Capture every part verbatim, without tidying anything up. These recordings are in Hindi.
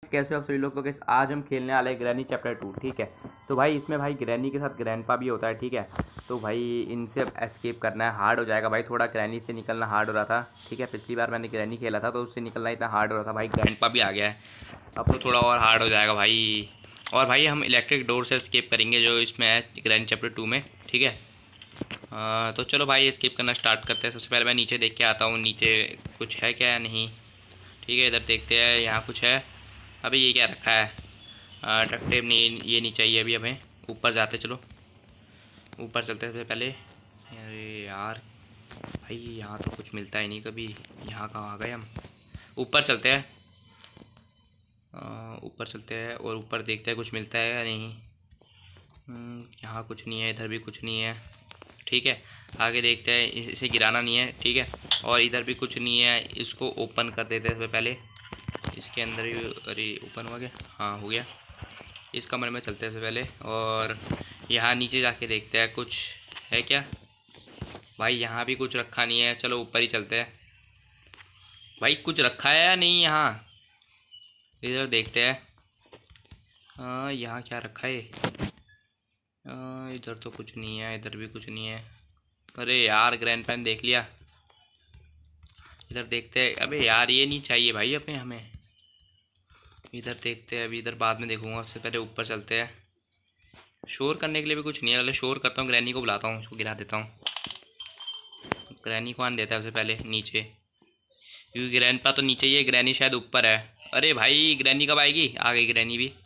गाइस कैसे हो आप सभी लोग। तो गाइस आज हम खेलने वाले हैं ग्रैनी चैप्टर टू। ठीक है, तो भाई इसमें भाई ग्रैनी के साथ ग्रैंडपा भी होता है। ठीक है, तो भाई इनसे अब एस्केप करना है, हार्ड हो जाएगा भाई। थोड़ा ग्रैनी से निकलना हार्ड हो रहा था। ठीक है, पिछली बार मैंने ग्रैनी खेला था तो उससे निकलना इतना हार्ड हो रहा था। भाई ग्रैंडपा भी आ गया है, अब तो थोड़ा और हार्ड हो जाएगा भाई। और भाई हम इलेक्ट्रिक डोर से एस्केप करेंगे जो इसमें है ग्रैनी चैप्टर टू में। ठीक है, आ, तो चलो भाई एस्केप करना स्टार्ट करते हैं। सबसे पहले मैं नीचे देख के आता हूँ, नीचे कुछ है क्या या नहीं। ठीक है, इधर देखते हैं, यहाँ कुछ है। अभी ये क्या रखा है, डक्ट टेप नहीं, ये नहीं चाहिए अभी हमें। ऊपर जाते, चलो ऊपर चलते हैं सबसे पहले। अरे यार भाई यहाँ तो कुछ मिलता ही नहीं कभी। यहाँ कहाँ आ गए हम, ऊपर चलते हैं। ऊपर चलते हैं और ऊपर देखते हैं कुछ मिलता है या नहीं। यहाँ कुछ नहीं है, इधर भी कुछ नहीं है। ठीक है, आगे देखते हैं, इसे गिराना नहीं है। ठीक है, और इधर भी कुछ नहीं है, इसको ओपन कर देते हैं सबसे पहले। इसके अंदर ही, अरे ओपन हो गया, हाँ हो गया। इस कमरे में चलते हैं सबसे पहले और यहाँ नीचे जाके देखते हैं कुछ है क्या। भाई यहाँ भी कुछ रखा नहीं है, चलो ऊपर ही चलते हैं। भाई कुछ रखा है या नहीं यहाँ, इधर देखते हैं। हाँ यहाँ क्या रखा है, इधर तो कुछ नहीं है, इधर भी कुछ नहीं है। अरे यार ग्रैंडपा ने देख लिया। इधर देखते हैं, अबे यार ये नहीं चाहिए भाई अपने हमें। इधर देखते हैं, अभी इधर बाद में देखूंगा, सबसे पहले ऊपर चलते हैं। शोर करने के लिए भी कुछ नहीं है, पहले शोर करता हूँ, ग्रैनी को बुलाता हूँ, उसको गिरा देता हूँ। ग्रैनी को आन देता है सबसे पहले नीचे, क्योंकि ग्रैंडपा तो नीचे ही है, ग्रैनी शायद ऊपर है। अरे भाई ग्रैनी कब आएगी, आ गई ग्रैनी भी।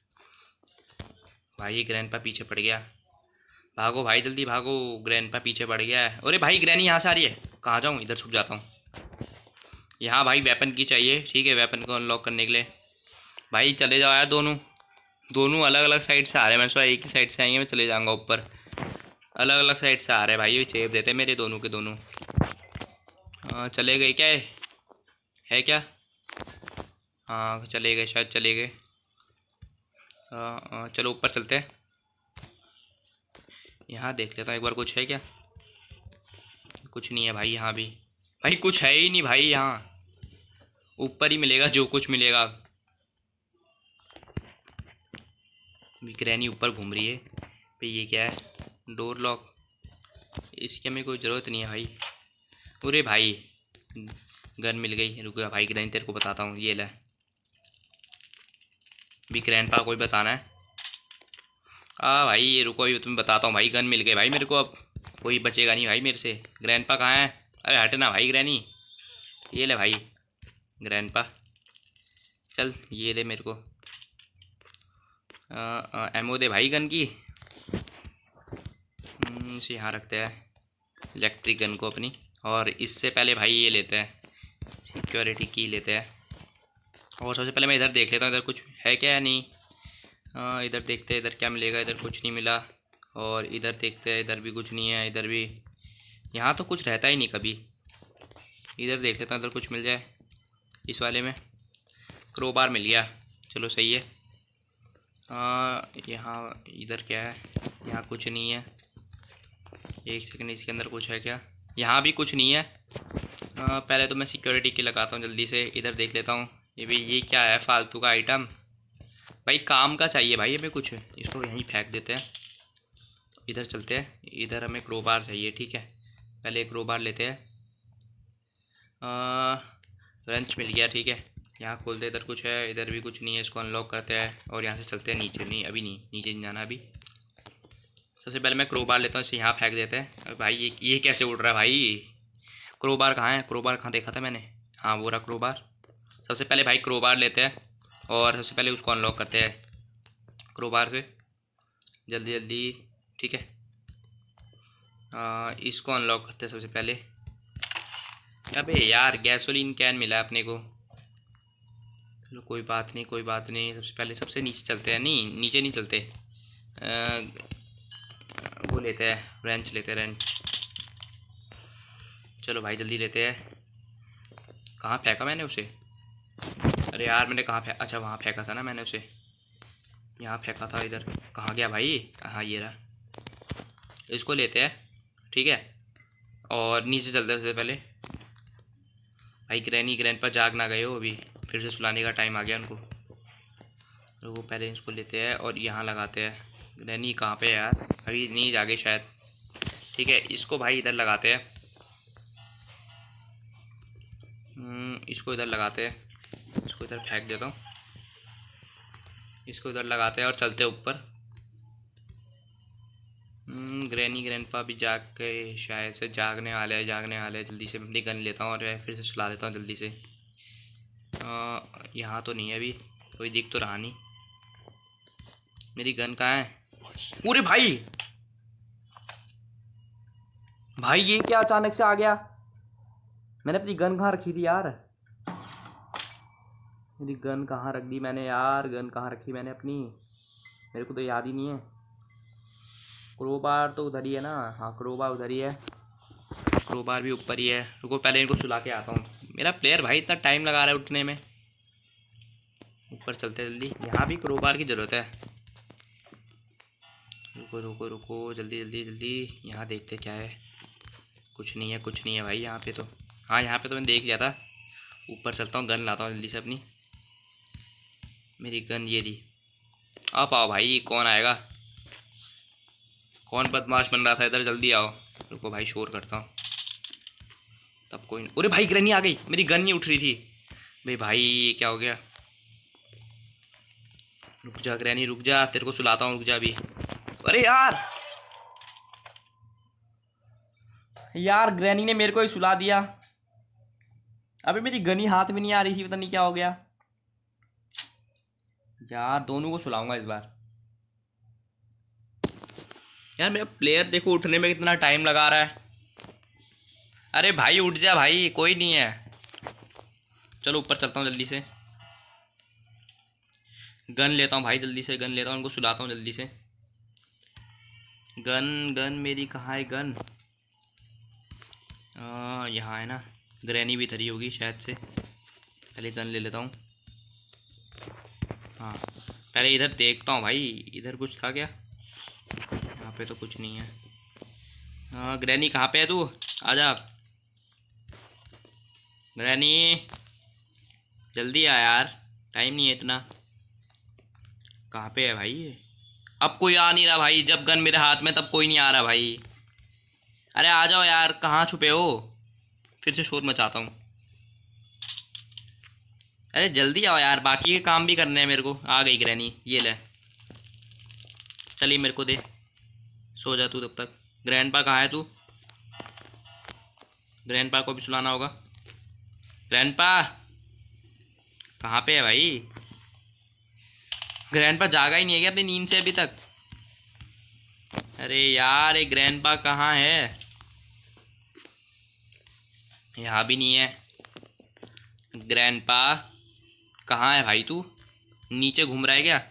भाई ग्रैंडपा पीछे पड़ गया, भागो भाई जल्दी भागो, ग्रैंडपा पीछे पड़ गया है। अरे भाई ग्रैनी यहाँ से आ रही है, कहाँ जाऊँ, इधर छुप जाता हूँ। यहाँ भाई वेपन की चाहिए। ठीक है, वेपन को अनलॉक करने के लिए भाई चले जाओ यार। दोनों दोनों अलग अलग साइड से आ रहे हैं, मैं सोचा एक ही साइड से आएंगे, मैं चले जाऊँगा ऊपर। अलग अलग साइड से आ रहे हैं भाई, ये चेप देते हैं मेरे दोनों के दोनों। आ, चले गए क्या, है, है क्या, हाँ चले गए, शायद चले गए। चलो ऊपर चलते हैं, यहाँ देख लेता हूँ एक बार कुछ है क्या। कुछ नहीं है भाई, यहाँ भी भाई कुछ है ही नहीं भाई। यहाँ ऊपर ही मिलेगा जो कुछ मिलेगा। ग्रैनी ऊपर घूम रही है भाई, ये क्या है, डोर लॉक, इसकी हमें कोई ज़रूरत नहीं है भाई। अरे भाई गन मिल गई, रुक गया भाई, ग्रैनी तेरे को बताता हूँ, ये ले भी ग्रैंडपा को भी बताना है। हाँ भाई ये रुको, अभी तुम्हें बताता हूँ भाई, गन मिल गई भाई मेरे को, अब कोई बचेगा नहीं भाई मेरे से। ग्रैंडपा कहाँ है, अरे हटना भाई ग्रैनी, ये ले भाई ग्रैंडपा, चल ये दे मेरे को। एमओ दे भाई गन की। इसे यहाँ रखते हैं, इलेक्ट्रिक गन को अपनी। और इससे पहले भाई ये लेते हैं, सिक्योरिटी की लेते हैं। और सबसे पहले मैं इधर देख लेता हूँ, इधर कुछ है क्या या नहीं। आ, इधर देखते हैं इधर क्या मिलेगा, इधर कुछ नहीं मिला। और इधर देखते हैं, इधर भी कुछ नहीं है, इधर भी, यहाँ तो कुछ रहता ही नहीं कभी। इधर देख लेता हूँ, इधर कुछ मिल जाए। इस वाले में क्रोबार मिल गया, चलो सही है। यहाँ इधर क्या है, यहाँ कुछ नहीं है। एक सेकंड, इसके अंदर कुछ है क्या, यहाँ भी कुछ नहीं है। आ, पहले तो मैं सिक्योरिटी की लगाता हूँ जल्दी से, इधर देख लेता हूँ। ये भी, ये क्या है फालतू का आइटम भाई, काम का चाहिए भाई हमें कुछ, इसको यहीं फेंक देते हैं। इधर चलते हैं, इधर हमें क्रोबार चाहिए। ठीक है, पहले एक क्रोबार लेते हैं। रंच मिल गया, ठीक है, यहाँ खोलते, इधर कुछ है, इधर भी कुछ नहीं है, इसको अनलॉक करते हैं और यहाँ से चलते हैं नीचे। नहीं अभी नहीं, नीचे नहीं जाना अभी। सबसे पहले मैं क्रोबार लेता हूँ, इसे यहाँ फेंक देते हैं। अरे भाई ये ये कैसे उड़ रहा है भाई, क्रोबार कहाँ है, क्रोबार कहाँ देखा था मैंने, हाँ वो रहा क्रोबार। सबसे पहले भाई क्रोबार लेते हैं और सबसे पहले उसको अनलॉक करते हैं क्रोबार से, जल्दी जल्दी। ठीक है, आ, इसको अनलॉक करते हैं सबसे पहले। अबे यार गैसोलीन कैन मिला अपने को, चलो कोई बात नहीं, कोई बात नहीं। सबसे पहले सबसे नीचे चलते हैं, नहीं नीचे नहीं चलते, आ, वो लेते हैं, रेंच लेते हैं, रेंच। चलो भाई जल्दी लेते हैं। कहाँ फेंका मैंने उसे, अरे यार मैंने कहाँ फेंका, अच्छा वहाँ फेंका था ना मैंने उसे, यहाँ फेंका था, इधर कहाँ गया भाई, हाँ ये रहा। इसको लेते हैं, ठीक है, और नीचे चलते हैं सबसे पहले। भाई ग्रैनी ग्रैंडपा जाग ना गए हो अभी, फिर से सुलाने का टाइम आ गया उनको। वो पहले इसको लेते हैं और यहाँ लगाते हैं। ग्रैनी कहाँ पे है यार, अभी नहीं जागे शायद। ठीक है, इसको भाई इधर लगाते हैं, इसको इधर लगाते हैं, इसको इधर फेंक देता हूँ, इसको इधर लगाते हैं और चलते हैं ऊपर। ग्रैनी ग्रैंडपा भी जाग के शायद से जागने वाले हैं, जागने वाले हैं। जल्दी से अपनी गन लेता हूँ और फिर से सुला देता हूँ जल्दी से। यहाँ तो नहीं है अभी, कोई दिख तो रहा नहीं। मेरी गन कहाँ है? पूरे भाई भाई ये क्या अचानक से आ गया? मैंने अपनी गन कहाँ रखी थी यार? मेरी गन कहाँ रख दी मैंने यार? गन कहाँ रखी मैंने अपनी? मेरे को तो याद ही नहीं है। क्रोबार तो उधर ही है ना? हाँ क्रोबार उधर ही है, क्रोबार भी ऊपर ही है। रुको पहले इनको सुला के आता हूँ। मेरा प्लेयर भाई इतना टाइम लगा रहा है उठने में। ऊपर चलते जल्दी, यहाँ भी क्रोबार की ज़रूरत है। रुको रुको रुको जल्दी जल्दी जल्दी, यहाँ देखते क्या है। कुछ नहीं है, कुछ नहीं है भाई यहाँ पे तो। हाँ यहाँ पे तो मैंने देख लिया था। ऊपर चलता हूँ, गन लाता हूँ जल्दी से अपनी। मेरी गन ये दी। आप आओ भाई, कौन आएगा? कौन बदमाश बन रहा था इधर? जल्दी आओ। रुको भाई शोर करता हूँ, तब कोई नहीं। अरे भाई ग्रैनी आ गई, मेरी गन नहीं उठ रही थी। भाई भाई क्या हो गया? रुक जा ग्रैनी रुक जा, तेरे को सुलाता हूँ, रुक जा अभी। अरे यार यार ग्रैनी ने मेरे को ही सुला दिया। अबे मेरी गनी हाथ में नहीं आ रही थी, पता नहीं क्या हो गया यार। दोनों को सुलाऊंगा इस बार। यार मेरा प्लेयर देखो उठने में कितना टाइम लगा रहा है। अरे भाई उठ जा भाई, कोई नहीं है। चलो ऊपर चलता हूँ जल्दी से, गन लेता हूँ भाई जल्दी से, गन लेता हूँ, उनको सुलाता हूँ जल्दी से। गन गन मेरी कहाँ है गन? यहाँ है ना। ग्रैनी भी धरी होगी शायद से। पहले गन ले लेता हूँ। हाँ पहले इधर देखता हूँ भाई, इधर कुछ था क्या? यहाँ पे तो कुछ नहीं है। हाँ ग्रैनी कहाँ पे है तू? आजा ग्रैनी, जल्दी आ यार, टाइम नहीं है इतना। कहाँ पे है भाई ये? अब कोई आ नहीं रहा भाई, जब गन मेरे हाथ में तब कोई नहीं आ रहा भाई। अरे आ जाओ यार, कहाँ छुपे हो? फिर से शोर मचाता हूँ। अरे जल्दी आओ यार, बाकी के काम भी करने हैं मेरे को। आ गई ग्रैनी, ये ले चलिए मेरे को दे। सो जा तू तब तक। ग्रैंडपा कहाँ है तू? ग्रैंडपा को भी सुलाना होगा। ग्रैंडपा कहाँ पे है भाई? ग्रैंडपा जागा ही नहीं है क्या अपनी नींद से अभी तक? अरे यार ये ग्रैंडपा कहाँ है? यहाँ भी नहीं है। ग्रैंडपा कहाँ है भाई? तू नीचे घूम रहा है क्या?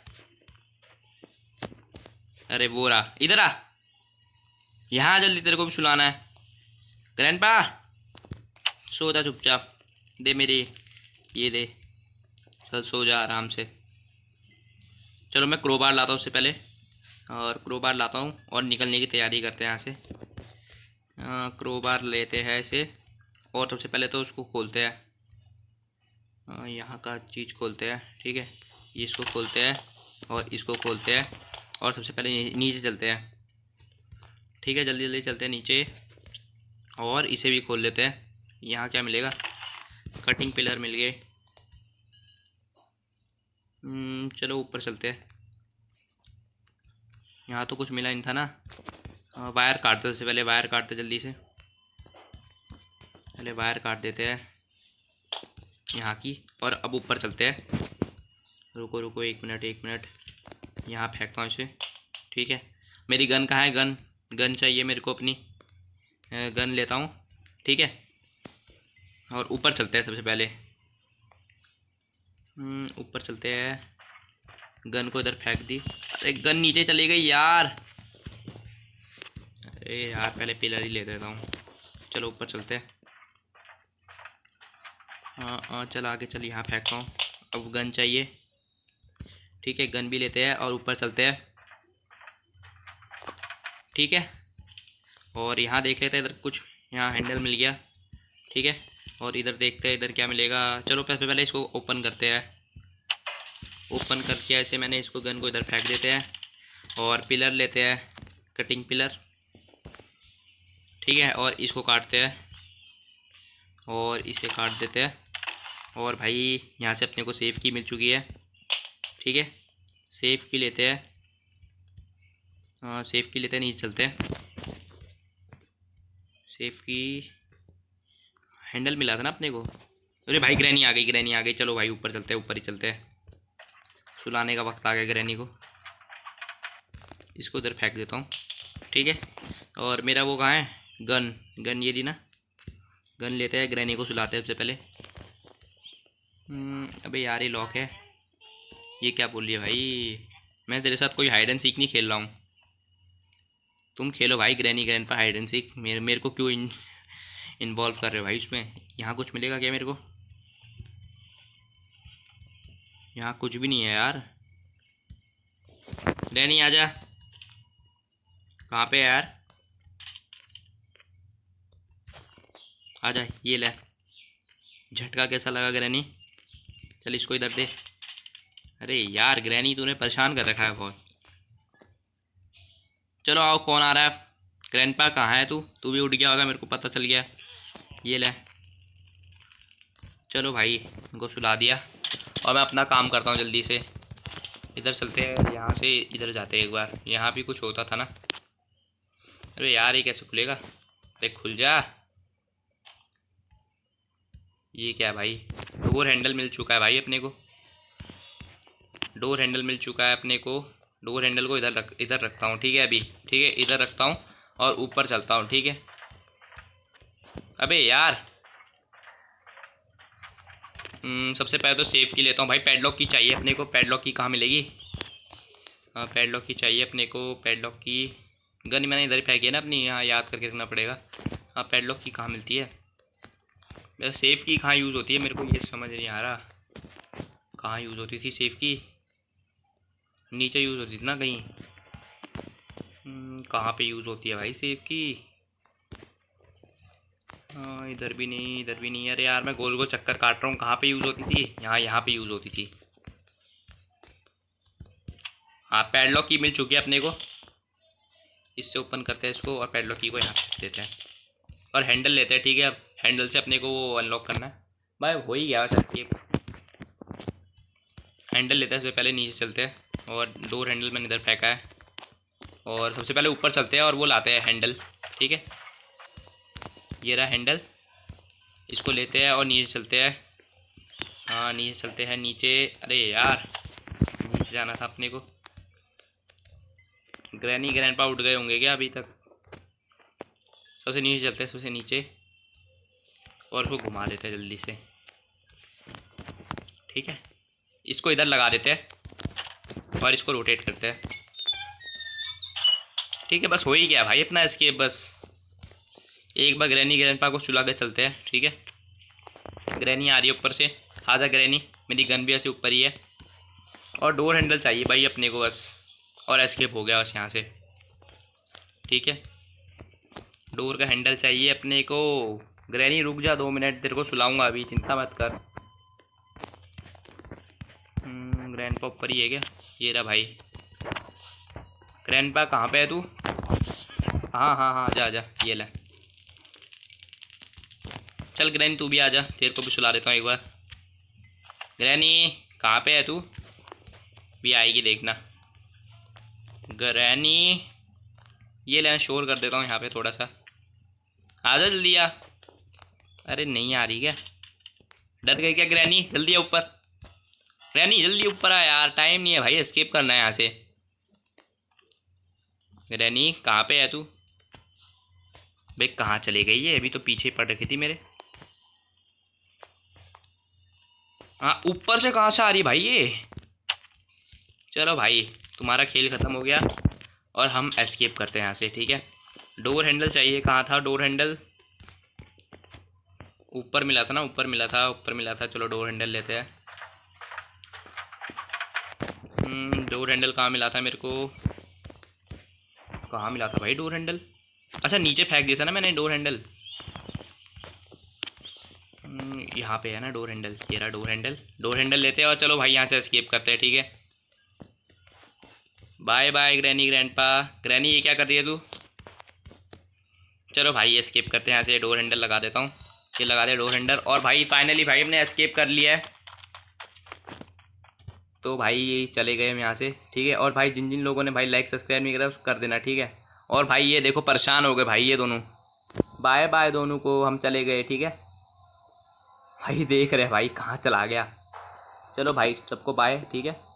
अरे वो रहा, इधर आ, यहाँ जल्दी, तेरे को भी सुलाना है। ग्रैंडपा सो जा चुपचाप, दे मेरी ये दे, चल सो जा आराम से। चलो मैं क्रोबार लाता हूँ उससे पहले, और क्रोबार लाता हूँ और निकलने की तैयारी करते हैं यहाँ से। क्रोबार लेते हैं इसे, और सबसे पहले तो उसको खोलते हैं, यहाँ का चीज़ खोलते हैं। ठीक है, इसको खोलते हैं और इसको खोलते हैं, और सबसे पहले नीचे चलते हैं। ठीक है जल्दी जल्दी चलते हैं नीचे, और इसे भी खोल लेते हैं। यहाँ क्या मिलेगा? कटिंग पिलर मिल गए। चलो ऊपर चलते हैं। यहाँ तो कुछ मिला नहीं था ना। वायर काटते सबसे पहले, वायर काटते जल्दी से, पहले वायर काट देते हैं यहाँ की, और अब ऊपर चलते हैं। रुको रुको एक मिनट एक मिनट, यहाँ फेंकता हूँ इसे। ठीक है, मेरी गन कहाँ है? गन गन चाहिए मेरे को अपनी, गन लेता हूँ। ठीक है, और ऊपर चलते हैं सबसे पहले। ऊपर चलते हैं, गन को इधर फेंक दी। अरे गन नीचे चली गई यार। अरे यार पहले पिलर ही ले देता हूँ। चलो ऊपर चलते हैं। हाँ हाँ चल आगे चल, यहाँ फेंकता हूँ। अब गन चाहिए। ठीक है गन भी लेते हैं और ऊपर चलते हैं। ठीक है, और यहाँ देख लेते हैं इधर कुछ, यहाँ हैंडल मिल गया। ठीक है, और इधर देखते हैं इधर क्या मिलेगा। चलो पहले पहले इसको ओपन करते हैं। ओपन करके ऐसे मैंने इसको गन को इधर फेंक देते हैं और पिलर लेते हैं, कटिंग पिलर, ठीक है, और इसको काटते हैं और इसे काट देते हैं। और भाई यहाँ से अपने को सेफ की मिल चुकी है, ठीक है, सेफ की लेते हैं, सेफ की लेते हैं, नीचे चलते हैं। सेफ की हैंडल मिला था ना अपने को। अरे भाई ग्रैनी आ गई, ग्रैनी आ गई, चलो भाई ऊपर चलते हैं, ऊपर ही चलते हैं, सुलाने का वक्त आ गया ग्रैनी को। इसको इधर फेंक देता हूँ, ठीक है। और मेरा वो कहाँ है, गन, गन ये दी ना, गन लेते हैं, ग्रैनी को सुलाते हैं सबसे पहले। अबे यार ये लॉक है, ये क्या बोल रही है भाई, मैं तेरे साथ कोई हाइड एंड सीक नहीं खेल रहा हूँ, तुम खेलो भाई ग्रैनी ग्रैंड पर हाइड एंड सीक, मेरे मेरे को क्यों इन इन्वॉल्व कर रहे हो भाई उसमें। यहाँ कुछ मिलेगा क्या मेरे को, यहाँ कुछ भी नहीं है यार। ग्रैनी आजा, कहाँ पे है यार, आजा, ये ले, झटका कैसा लगा ग्रैनी, चल इसको इधर दे। अरे यार ग्रैनी तूने परेशान कर रखा है बहुत। चलो आओ, कौन आ रहा है, ग्रैंडपा कहाँ है तू, तू भी उठ गया होगा, मेरे को पता चल गया। ये ले, चलो भाई इनको सुला दिया और मैं अपना काम करता हूँ जल्दी से। इधर चलते हैं, यहाँ से इधर जाते हैं एक बार, यहाँ भी कुछ होता था ना। अरे यार ये कैसे खुलेगा, अरे खुल जा। ये क्या है भाई, डोर हैंडल मिल चुका है भाई अपने को, डोर हैंडल मिल चुका है अपने को। डोर हैंडल को इधर रख इधर रखता हूँ, ठीक है अभी, ठीक है, इधर रखता हूँ और ऊपर चलता हूँ, ठीक है। अबे यार सबसे पहले तो सेफ की लेता हूँ भाई, पैडलॉक की चाहिए अपने को, पैडलॉक की कहाँ मिलेगी, हाँ पैडलॉक की चाहिए अपने को, पैडलॉक की। गन मैंने इधर ही फेंकी है ना अपनी, यहाँ याद करके रखना पड़ेगा। हाँ पैडलॉक की कहाँ मिलती है, मेरा सेफ की कहाँ यूज़ होती है, मेरे को ये समझ नहीं आ रहा, कहाँ यूज़ होती थी सेफ की, नीचे यूज़ होती थी ना कहीं, कहाँ पे यूज़ होती है भाई सेफ की। हाँ इधर भी नहीं, इधर भी नहीं, अरे यार मैं गोल गोल चक्कर काट रहा हूँ, कहाँ पे यूज़ होती थी, यहाँ यहाँ पे यूज़ होती थी। हाँ पैडलॉक की मिल चुकी है अपने को, इससे ओपन करते हैं इसको और पैडलॉक की को यहाँ पे देते हैं और हैंडल लेते हैं, ठीक है। अब हैंडल से अपने को वो अनलॉक करना है भाई, हो ही गया सर ये। हैंडल लेते हैं सबसे पहले, नीचे चलते हैं और डोर हैंडल मैंने इधर फेंका है और सबसे पहले ऊपर चलते हैं और वो लाते हैं हैंडल, ठीक है। ये रहा हैंडल, इसको लेते हैं और नीचे चलते हैं, हाँ नीचे चलते हैं, नीचे, अरे यार नीचे जाना था अपने को। ग्रैनी ग्रैंडपा उठ गए होंगे क्या अभी तक। सबसे नीचे चलते हैं, सबसे नीचे, और उसको घुमा देते हैं जल्दी से, ठीक है। इसको इधर लगा देते हैं और इसको रोटेट करते हैं, ठीक है। बस हो ही गया भाई अपना एस्केप, बस एक बार ग्रैनी ग्रैंडपा को सुला के चलते हैं, ठीक है। ग्रैनी आ रही है ऊपर से, आजा ग्रैनी, मेरी गन भी ऐसे ऊपर ही है और डोर हैंडल चाहिए भाई अपने को बस, और एस्केप हो गया बस यहाँ से, ठीक है। डोर का हैंडल चाहिए अपने को। ग्रैनी रुक जा दो मिनट, तेरे को सुलाऊंगा अभी, चिंता मत कर। ग्रैंडपा ऊपर ही है क्या, ये रहा भाई। ग्रैंडपा कहाँ पे है तू, हाँ हाँ हाँ जा जा, ये ले, चल ग्रैनी तू भी आ जा, तेरे को भी सुला देता हूँ एक बार। ग्रैनी कहाँ पे है तू, भी आएगी देखना। ग्रैनी ये ले, शोर कर देता हूँ यहाँ पे थोड़ा सा, आ जा जल्दी आ। अरे नहीं आ रही क्या, डर गई क्या ग्रैनी, जल्दी आ ऊपर, ग्रैनी जल्दी ऊपर आ यार, टाइम नहीं है भाई, एस्केप करना है यहाँ से। ग्रैनी कहाँ पे है तू, भाई कहाँ चले गई है, अभी तो पीछे पड़ रखी थी मेरे। हाँ ऊपर से कहाँ से आ रही भाई ये। चलो भाई तुम्हारा खेल ख़त्म हो गया और हम एस्केप करते हैं यहाँ से, ठीक है। डोर हैंडल चाहिए, कहाँ था डोर हैंडल, ऊपर मिला था ना, ऊपर मिला था, ऊपर मिला था। चलो डोर हैंडल लेते हैं। डोर हैंडल कहाँ मिला था मेरे को, कहाँ मिला था भाई डोर हैंडल, अच्छा नीचे फेंक दिया था ना मैंने डोर हैंडल, यहाँ पे है ना डोर हैंडल, ये रहा डोर हैंडल। डोर हैंडल लेते हैं और चलो भाई यहाँ से एस्केप करते हैं, ठीक है। Bye bye granny grandpa. Granny ये क्या कर रही है तू? चलो भाई एस्केप करते हैं यहाँ से। डोर हैंडल लगा देता हूँ, ये लगा दे डोर हैंडल। और भाई फाइनली भाई हमने एस्केप कर लिया है। तो भाई चले गए हम यहाँ से, ठीक है। और भाई जिन जिन लोगों ने भाई लाइक सब्सक्राइब नहीं करा उसको कर देना, ठीक है। और भाई ये देखो परेशान हो गए भाई ये दोनों। बाय बाय दोनों को, हम चले गए, ठीक है। भाई देख रहे भाई कहाँ चला गया। चलो भाई सबको बाय, ठीक है।